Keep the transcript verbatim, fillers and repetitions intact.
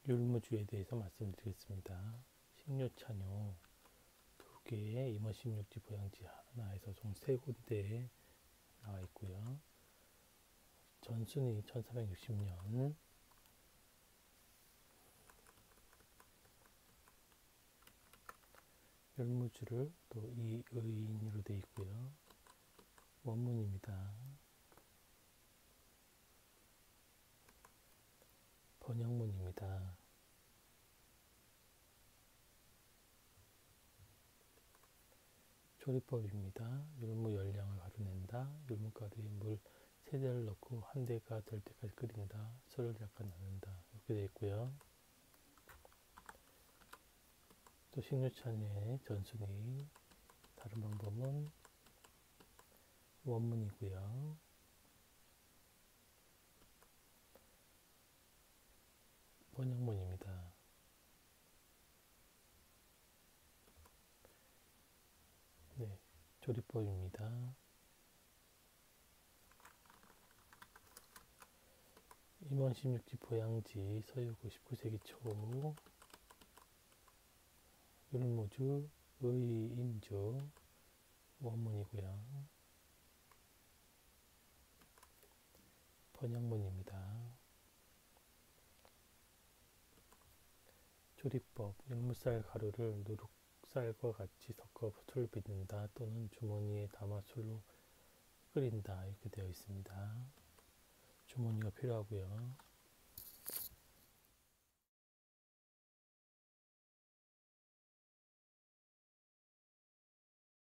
율무주에 대해서 말씀드리겠습니다. 식료찬요 두 개의 임원십육지 보양지 하나에서 총 세 군데에 나와 있고요. 전순이 천사백육십 년, 율무주를 또 이의인으로 되어 있고요. 원문입니다. 번역문입니다. 조리법입니다. 율무 열량을 가루낸다. 율무가루에 물 세 대를 넣고 한 대가 될 때까지 끓인다. 술을 약간 넣는다. 이렇게 되어 있고요. 또 식료찬의 전순이 다른 방법은 원문이고요. 번역문입니다. 네, 조리법입니다. 임원 십육지 보양지 서유구 십구 세기 초 율무주 의인주 원문이고요. 번역문입니다. 조리법, 율무쌀 가루를 누룩쌀과 같이 섞어 술을 빚는다 또는 주머니에 담아 술로 끓인다 이렇게 되어 있습니다. 주머니가 필요하고요.